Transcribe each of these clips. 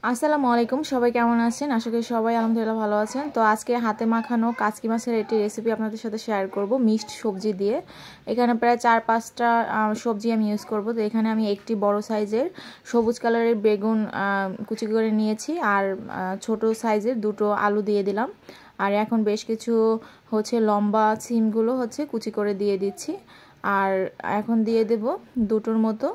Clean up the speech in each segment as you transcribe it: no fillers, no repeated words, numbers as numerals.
আসসালামু আলাইকুম, সবাই কেমন আছেন? আশা করি সবাই আলহামদুলিল্লাহ ভালো আছেন। তো আজকে হাতে মাখানো কাচকি মাছের একটি রেসিপি আপনাদের সাথে শেয়ার করব মিক্সড সবজি দিয়ে। এখানে প্রায় 4-5টা সবজি আমি ইউজ করব। তো এখানে আমি একটি বড় সাইজের সবুজ কালারের বেগুন কুচি করে নিয়েছি, আর ছোট সাইজের দুটো আলু দিয়ে দিলাম। আর এখন বেশ কিছু লম্বা সিমগুলো কুচি করে দিয়ে দিচ্ছি। আর এখন দিয়ে দেব দুটোর মতো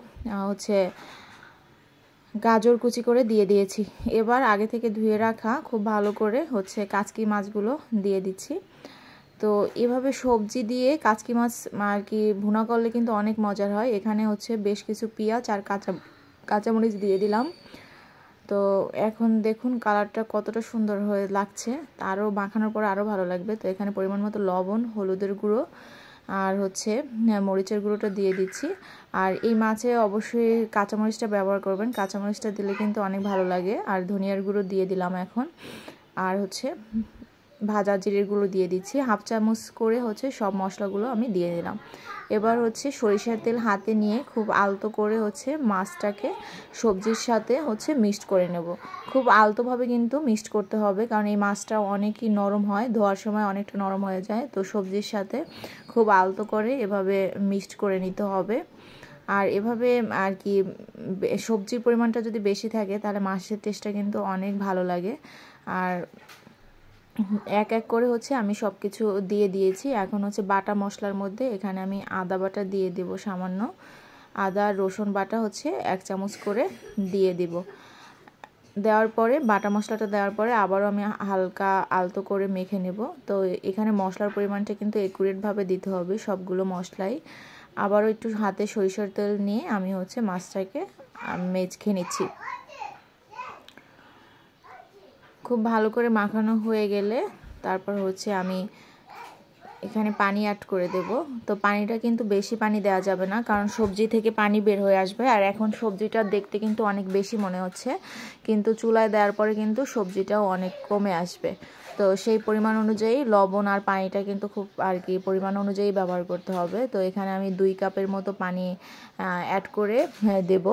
গাজর কুচি করে দিয়ে দিয়েছি। এবার আগে থেকে ধুয়ে রাখা খুব ভালো করে কাচকি মাছগুলো দিয়ে দিচ্ছি। তো এভাবে সবজি দিয়ে কাচকি মাছ আর কি ভুনা করলে কিন্তু অনেক মজার হয়। এখানে বেশ কিছু পেঁয়াজ আর কাঁচামরিচ দিয়ে দিলাম। তো এখন দেখুন কালারটা কতটা সুন্দর হয়ে লাগছে, আরও মাখানোর পর আরও ভালো লাগবে। তো এখানে পরিমাণ মতো লবণ, হলুদের গুঁড়ো আর মরিচের গুঁড়োটা দিয়ে দিচ্ছি। আর এই মাছে অবশ্যই কাঁচামরিচটা ব্যবহার করবেন, কাঁচামরিচটা দিলে কিন্তু অনেক ভালো লাগে। আর ধনিয়ার গুঁড়ো দিয়ে দিলাম এখন, আর ভাজা জিরের গুঁড়ো দিয়ে দিচ্ছি। হাফ চামচ করে সব মশলাগুলো আমি দিয়ে দিলাম। এবার সরিষার তেল হাতে নিয়ে খুব আলতো করে মাছটাকে সবজির সাথে মিক্সড করে নেব। খুব আলতোভাবে কিন্তু মিক্সড করতে হবে, কারণ এই মাছটা অনেকই নরম হয়, ধোয়ার সময় অনেকটা নরম হয়ে যায়। তো সবজির সাথে খুব আলতো করে এভাবে মিক্সড করে নিতে হবে। আর এভাবে আর কি সবজির পরিমাণটা যদি বেশি থাকে তাহলে মাছের টেস্টটা কিন্তু অনেক ভালো লাগে। আর এক এক করে আমি সব কিছু দিয়ে দিয়েছি। এখন বাটা মশলার মধ্যে এখানে আমি আদা বাটা দিয়ে দেব, সামান্য আদা রসুন বাটা 1 চামচ করে দিয়ে দিব। দেওয়ার পরে বাটা মশলাটা দেওয়ার পরে আবারও আমি হালকা আলতো করে মেখে নেব। তো এখানে মশলার পরিমাণটা কিন্তু একুরেটভাবে দিতে হবে সবগুলো মশলাই। আবারও একটু হাতে সরিষার তেল নিয়ে আমি মাছটাকে মেখে নিচ্ছি। খুব ভালো করে মাখানো হয়ে গেলে তারপর আমি এখানে পানি অ্যাড করে দেব। তো পানিটা কিন্তু বেশি পানি দেওয়া যাবে না, কারণ সবজি থেকে পানি বের হয়ে আসবে। আর এখন সবজিটা দেখতে কিন্তু অনেক বেশি মনে হচ্ছে, কিন্তু চুলায় দেওয়ার পরে কিন্তু সবজিটাও অনেক কমে আসবে। তো সেই পরিমাণ অনুযায়ী লবণ আর পানিটা কিন্তু খুব আর কি পরিমাণ অনুযায়ী ব্যবহার করতে হবে। তো এখানে আমি 2 কাপের মতো পানি অ্যাড করে দেব।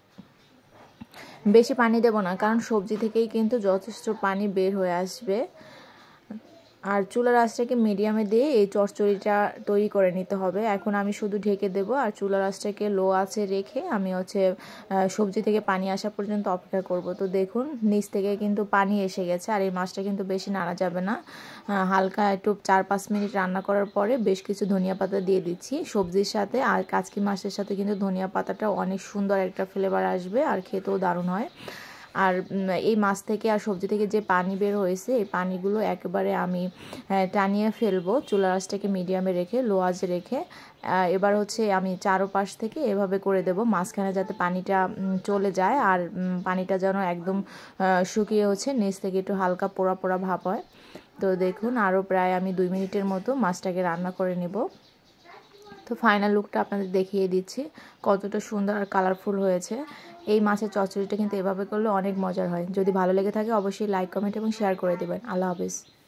বেশি পানি দেব না, কারণ সবজি থেকেই কিন্তু যথেষ্ট পানি বের হয়ে আসবে। আর চুলার আঁচটাকে মিডিয়ামে দিয়ে এই চচ্চড়িটা তৈরি করে নিতে হবে। এখন আমি শুধু ঢেকে দেব, আর চুলার আঁচটাকে লো আঁচে রেখে আমি সবজি থেকে পানি আসা পর্যন্ত অপেক্ষা করব। তো দেখুন নিচ থেকে কিন্তু পানি এসে গেছে। আর এই মাছটা কিন্তু বেশি নাড়া যাবে না, হালকা একটু 4-5 মিনিট রান্না করার পরে বেশ কিছু ধনিয়া পাতা দিয়ে দিচ্ছি সবজির সাথে। আর কাচকি মাছের সাথে কিন্তু ধনিয়া পাতাটা অনেক সুন্দর একটা ফ্লেভার আসবে, আর খেতেও দারুণ হয়। আর এই মাছ থেকে আর সবজি থেকে যে পানি বের হয়েছে, এই পানিগুলো একেবারে আমি টানিয়ে ফেলবো চুলার আঁচটাকে মিডিয়ামে রেখে, লো আঁচে রেখে। এবার আমি চারোপাশ থেকে এভাবে করে দেব, মাঝখানে যাতে পানিটা চলে যায়, আর পানিটা যেন একদম শুকিয়ে নিচ থেকে একটু হালকা পোড়া পোড়া ভাব হয়। তো দেখুন আরও প্রায় আমি 2 মিনিটের মতো মাছটাকে রান্না করে নেব। তো ফাইনাল লুকটা আপনাদের দেখিয়ে দিচ্ছি কতটা সুন্দর আর কালারফুল হয়েছে। এই মাছের চচ্চড়িটা কিন্তু এভাবে করলে অনেক মজার হয়। যদি ভালো লেগে থাকে অবশ্যই লাইক, কমেন্ট এবং শেয়ার করে দেবেন। আল্লাহ হাফেজ।